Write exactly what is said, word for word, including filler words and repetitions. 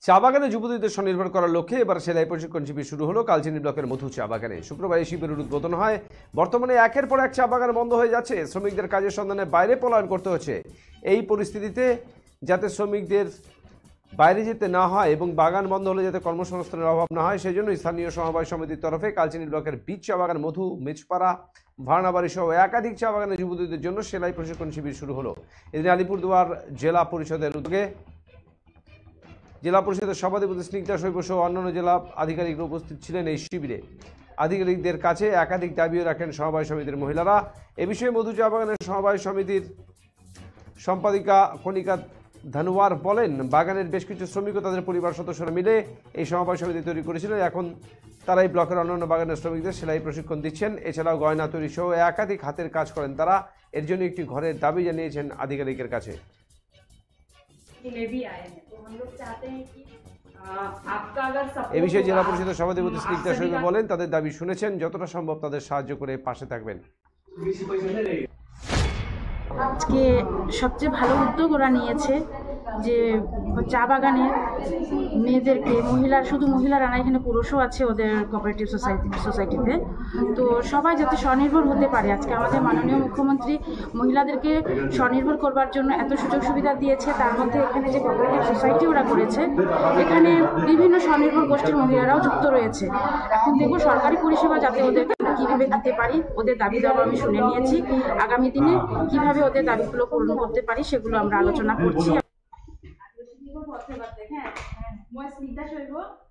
চা বাগানে যুবতীদের স্বনির্ভর করার লক্ষ্যে এবার সেলাই প্রশিক্ষণ শিবির শুরু হলো কালচিনি ব্লকের মধু চা বাগানে। শুক্রবার এই শিবিরের উদ্বোধন হয়। বর্তমানে একের পর এক চা বাগান বন্ধ হয়ে যাচ্ছে, শ্রমিকদের কাজের সন্ধানে বাইরে পলায়ন করতে হচ্ছে। এই পরিস্থিতিতে যাতে শ্রমিকদের বাইরে যেতে না হয় এবং বাগান বন্ধ হলে যাতে কর্মসংস্থানের অভাব না হয়, সেই জন্য স্থানীয় সমবায় সমিতির তরফে কালচিনি ব্লকের বীজ চা বাগান, মধু, মেজপাড়া, ভাড়নাবাড়ি সহ একাধিক চা বাগানের যুবতীদের জন্য সেলাই প্রশিক্ষণ শিবির শুরু হলো। এদিন আলিপুরদুয়ার জেলা পরিষদের উদ্যোগে জেলা পরিষদের সভাধিপতি স্নিগ্ধা শৈব সহ অন্যান্য জেলা আধিকারিকরা উপস্থিত ছিলেন এই শিবিরে। আধিকারিকদের কাছে একাধিক দাবিও রাখেন সমবায় সমিতির মহিলারা। এ বিষয়ে মধু চা বাগানের সমবায় সমিতির সম্পাদিকা কণিকা ধানুয়ার বলেন, বাগানের বেশ কিছু শ্রমিক ও তাদের পরিবার সদস্যরা মিলে এই সমবায় সমিতি তৈরি করেছিলেন। এখন তারা এই ব্লকের অন্যান্য বাগানের শ্রমিকদের সেলাই প্রশিক্ষণ দিচ্ছেন। এছাড়াও গয়না তৈরি সহ একাধিক হাতের কাজ করেন তারা। এর জন্য একটি ঘরের দাবি জানিয়েছেন আধিকারিকের কাছে। এ বিষয়ে জেলা পরিষদের সভাধিপতি স্নিগ্ধা শৈব বলেন, তাদের দাবি শুনেছেন, যতটা সম্ভব তাদের সাহায্য করে পাশে থাকবেন। আজকে সবচেয়ে ভালো উদ্যোগ ওরা নিয়েছে যে চা বাগানে মেয়েদেরকে, মহিলার শুধু মহিলারা না, এখানে পুরুষও আছে ওদের কোঅপারেটিভ সোসাইটি সোসাইটিতে তো সবাই যাতে স্বনির্ভর হতে পারে। আজকে আমাদের মাননীয় মুখ্যমন্ত্রী মহিলাদেরকে স্বনির্ভর করবার জন্য এত সুযোগ সুবিধা দিয়েছে, তার মধ্যে এখানে যে কোঅপারেটিভ সোসাইটি ওরা করেছে, এখানে বিভিন্ন স্বনির্ভর গোষ্ঠীর মহিলারাও যুক্ত রয়েছে। এখন দেখবো সরকারি পরিষেবা যাতে ওদেরকে কীভাবে দিতে পারি, ওদের দাবি দাবা আমি শুনে নিয়েছি। আগামী দিনে কীভাবে ওদের দাবিগুলো পূরণ করতে পারি সেগুলো আমরা আলোচনা করছি। হ্যাঁ, মই স্নিগ্ধা শৈব।